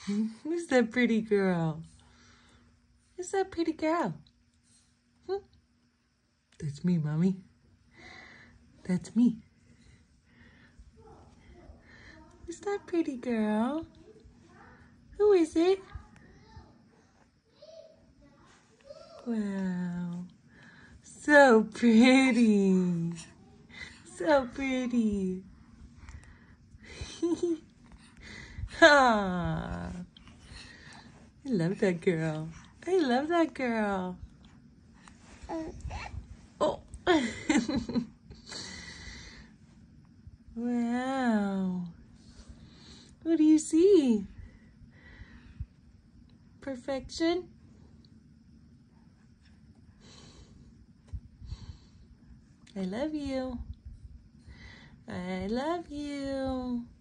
Who's that pretty girl? Who's that pretty girl? That's me, Mommy. That's me. Who's that pretty girl? Who is it? Wow. So pretty. So pretty. Ah, I love that girl. I love that girl. Oh. Wow. What do you see? Perfection? I love you. I love you.